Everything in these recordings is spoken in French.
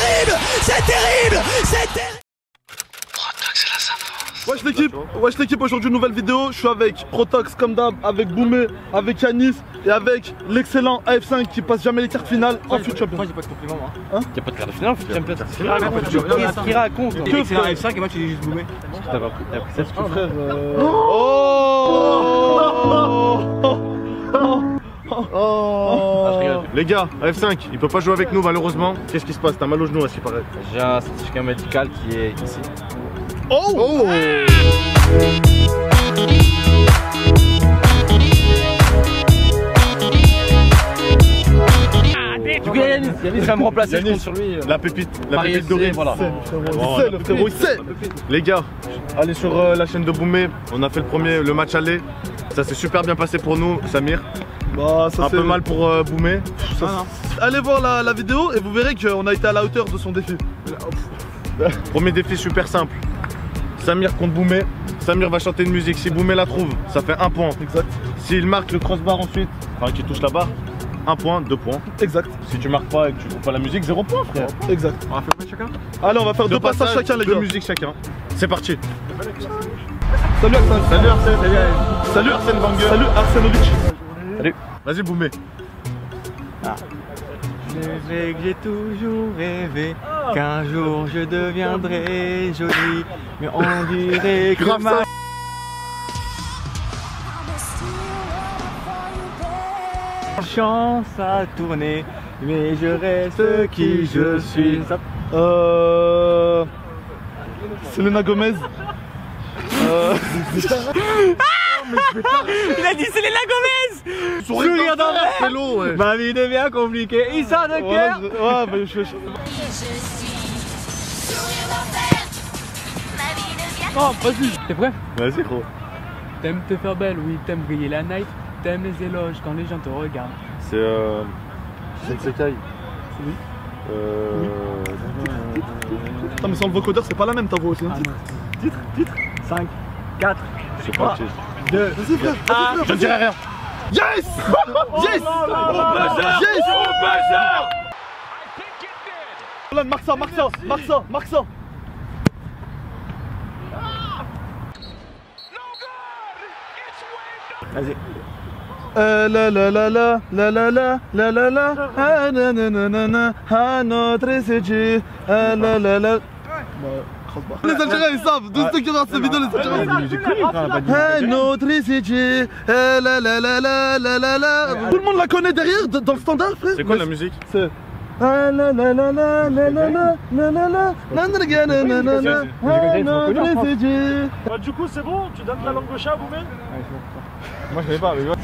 terrible. C'est terrible. C'est terrible. Wesh l'équipe, aujourd'hui une nouvelle vidéo. Je suis avec Protox comme d'hab, avec Boumé, avec Yanis et avec l'excellent AF5 qui passe jamais les quarts finales en Foot Champions. Moi j'ai pas de compliment moi. Hein? Y'a pas de quart de finale en Foot Champions. Qu'est-ce qu'il raconte? C'est un F5 et moi tu dis juste Boumé. T'as pas pris ça ce Frère, Les gars, F5, il peut pas jouer avec nous malheureusement. Qu'est-ce qui se passe? T'as mal au genou à ce qui paraît. J'ai un certificat médical qui est ici. Oh, Du coup Yanis va me remplacer, je compte sur lui. La pépite dorée. Voilà. le frérot, il sait. Les gars, allez sur la chaîne de Boumé. On a fait le match aller. Ça s'est super bien passé pour nous, Samir. Bah, ça Un peu mal pour Boumé. Allez voir la vidéo et vous verrez qu'on a été à la hauteur de son défi. Premier défi super simple. Samir contre Boumé. Samir va chanter une musique. Si Boumé la trouve, ça fait 1 point. Exact. S'il marque le crossbar ensuite, enfin qu'il touche la barre, 1 point, 2 points. Exact. Si tu marques pas et que tu trouves pas la musique, 0 point, frère. Exact. On va faire chacun. Allez, on va faire 2 passages chacun, les gars. 2 musiques chacun. C'est parti. Salut Arsène. Salut Arsène. Salut Arsène Wenger. Salut Arsenovic. Salut. Vas-y Boumé. J'ai toujours rêvé qu'un jour je deviendrai joli, mais on dirait que ma chance a tourné, mais je reste qui je suis. Selena Gomez. Il a dit Selena Gomez. Sourire d'enfer. Ouais. Ma vie devient compliquée, il sort de cœur. Ouais, bah, je Oh, vas-y. T'es prêt? Vas-y gros. T'aimes te faire belle, oui, t'aimes briller la night. T'aimes les éloges quand les gens te regardent. C'est Sensekai. Oui. Attends, mais sans le vocodeur, c'est pas la même ta voix aussi. Hein. Titre 5, 4, C'est parti. 2, Vas-y frère, Je ne dirai rien. Yes. Yes. Yes. Marque ça. Vas-y. Notre SG. Les Algériens ils savent, tous ceux qui regardent cette vidéo les Algériens. Notre SG. Tout le monde la connaît derrière dans le standard frère. C'est quoi la musique? C'est Du coup c'est bon, tu donnes la langue au chat Boumé? Moi je connais pas mais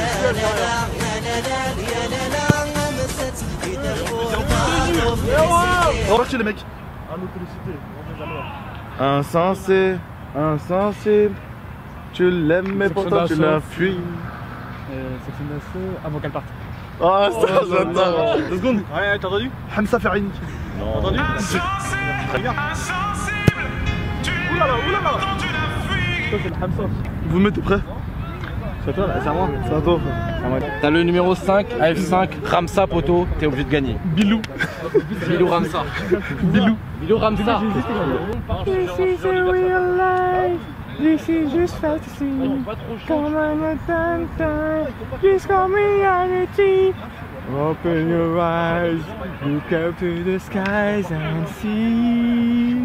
on va les mecs. Insensé, tu l'aimes mais pourtant tu l'as fui. Section d'assaut, avant qu'elle parte. Ah ça j'adore. 2 secondes. Ouais, t'as entendu? Hamza Ferrini. Non. Entendu? Très bien. Oulala. Toi c'est le Hamza. Vous mettez prêt? C'est à toi là, c'est à moi. C'est à toi. T'as le numéro 5, AF5, Ramsa Poto, t'es obligé de gagner. Bilou. Bilou Ramsa. Bilou Ramsa. This is a real life. This is just fantasy. Come on, time. Just come reality. Open your eyes. Look up to the skies and see.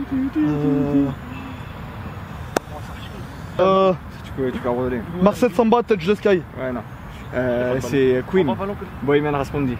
Tu peux abandonner. Marcel Samba, Touch the Sky. Ouais, non. C'est Queen. Bohemian Rhapsody.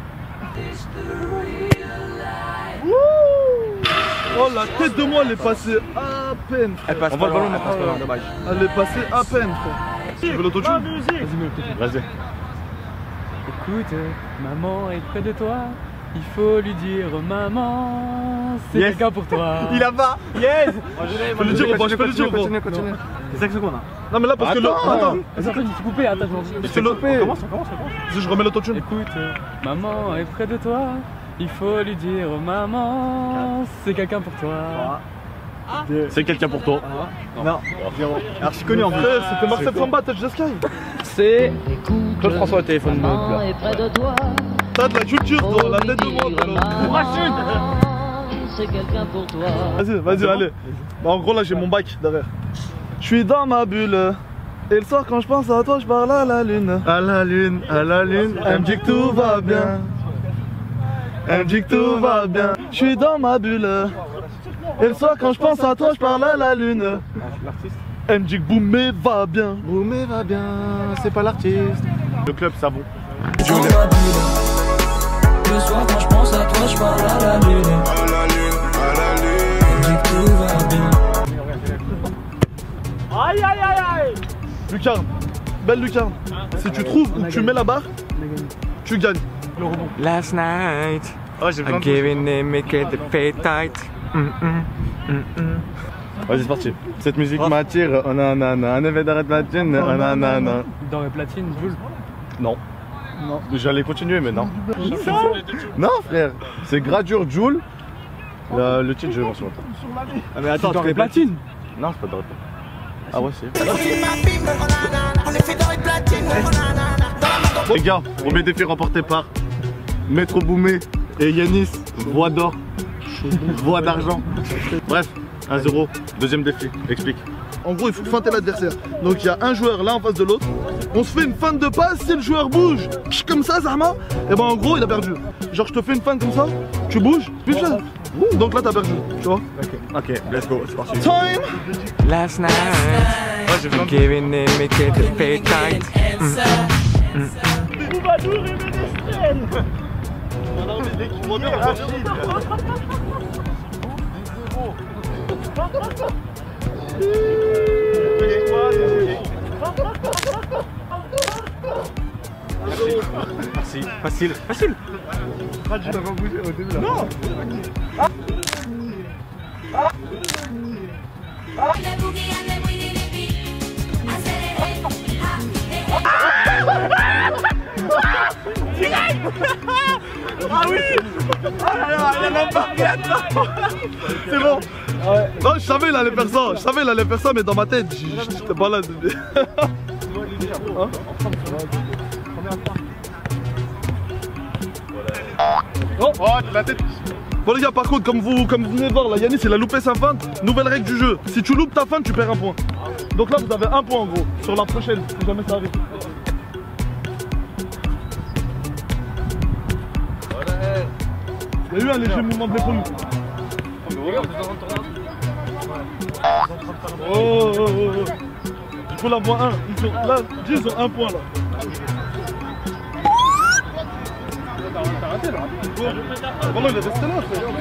Oh la tête de moi elle est passée à peine. Elle passe pas loin, elle passe pas loin, dommage. Elle est passée à peine frère. Tu veux l'autotune? Vas-y. Écoute, maman est près de toi. Il faut lui dire maman, c'est quelqu'un pour toi. Il a pas. Yes. Je peux le dire, je peux le dire. Continue. C'est 5 secondes. Non mais là parce que le. Attends. Vas-y, il s'est coupé, attends. On commence. Si je remets l'autotune. Écoute, maman est près de toi. Il faut lui dire maman, c'est quelqu'un pour toi. C'est quelqu'un pour toi. Non. Alors je suis connu en vrai. C'était Marcel Samba, Touch the Sky. C'est Claude François au téléphone. Maman est près de toi. T'as de la culture dans la tête de moi. chercher quelqu'un pour toi. Vas-y, allez. Bah, en gros, là, j'ai mon bac derrière. Je suis dans ma bulle. Et le soir, quand je pense à toi, je parle à la lune. À la lune, Elle me dit que tout va bien. Elle me dit que tout va bien. Je suis dans ma bulle. Et le soir, quand je pense à toi, je parle à la lune. Elle me dit que Boumé va bien. Boumé va bien, c'est pas l'artiste. Le club savon. Le soir quand je pense à toi, je parle à la lune. À la lune, à la lune. Elle dit que tout va bien. Aïe aïe aïe aïe. Lucarne, belle lucarne. Si tu trouves où tu mets la barre, tu gagnes. Last night, Oh, j'ai I'm giving them make it the pay tight. Vas-y, c'est parti. Cette musique m'attire. Oh nanana, un événement d'arrêt de platine. Oh nanana. Dans les platines, Jules. Non. Non. J'allais continuer, mais non. Non, frère. C'est Gradure Joule. Le titre, je vais voir sur le temps. Ah, mais attends, dans les platines. Non, c'est pas de Ah ouais, c'est. Les gars, premier défi remporté par Maître Boumé et Yanis. Voix d'or. Voix d'argent. Bref, 1-0. Deuxième défi, explique. En gros, il faut feinter l'adversaire. Donc il y a un joueur là en face de l'autre. On se fait une feinte de passe, si le joueur bouge comme ça, Zahma, et ben en gros il a perdu. Genre je te fais une feinte comme ça, tu bouges, puis je fais. Donc là t'as perdu, tu vois. Ok, let's go, c'est parti. Time. Last night, I'm giving them make it the pay tight. Troubadour et Ménestrel. Merci. Facile, facile. T'as pas bougé au début là. Non. Ah oui. Ah là là, il a même pas bien. C'est bon. Ouais. Non, je savais il allait faire ça. Je savais il allait faire ça, mais dans ma tête, j'étais pas là. Hein? Oh, la tête. Bon les gars, par contre, comme vous venez de voir, là, Yanis il a loupé sa feinte. Nouvelle règle du jeu. Si tu loupes ta feinte, tu perds un point. Donc là, vous avez un point en gros. Sur la prochaine, si jamais ça arrive. Il y a eu un léger mouvement de l'épaule. Oh. Du coup, là, moins 1. Là, ils ont un point là. T'as raté là. Vraiment, il est resté là.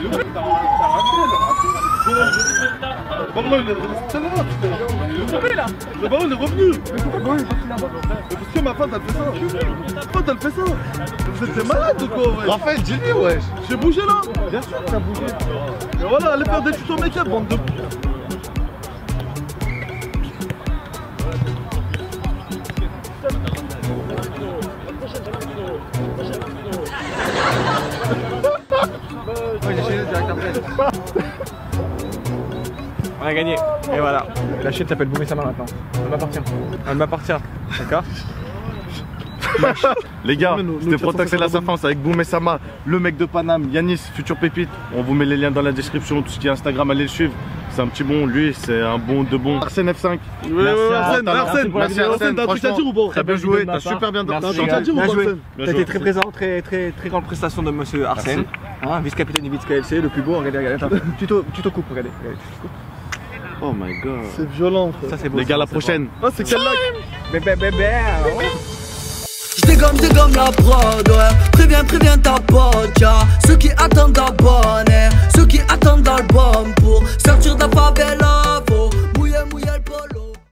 Vraiment, il est resté là. Il est tombé là. Le ballon il est revenu. Parce que ma femme elle fait ça. Ma femme elle fait ça. Vous êtes malade ou quoi, ouais? Raphaël, dis-lui, wesh. J'ai bougé là. Bien sûr que t'as bougé. Et voilà, allez faire des tutos make-up, bande de. On a gagné. Et voilà. La chaîne s'appelle Boumé Sama maintenant. Elle m'appartient. Elle m'appartient. D'accord. Les gars, c'était Protox et la Safance avec Boumé Sama, le mec de Paname, Yanis, futur pépite. On vous met les liens dans la description, tout ce qui est Instagram, allez le suivre. C'est un petit bon, lui, c'est un bon de bon. Arsène F5. Arsène, t'as un truc à dire ou pas? Très bien joué, t'as super bien T'as un truc à dire ou pas, Arsène? T'as été très présent, très grande prestation de monsieur Arsène. Hein, vice-capitaine du Vitz KLC, le plus beau. Regardez, tuto coupe, regardez. Oh my god. C'est violent, frère. Ça c'est beau. Les gars, la prochaine. Ah, c'est quel lac? J'dégomme la prod, ouais. Préviens ta pote, y'a ceux qui attendent d'abord.